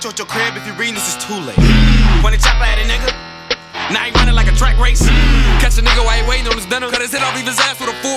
catch you at your crib. If you reading this, it's too late. When they chopper at a nigga, now he running like a track race. Catch a nigga while he waiting on his dinner. Cut his head off, leave his ass with a fool.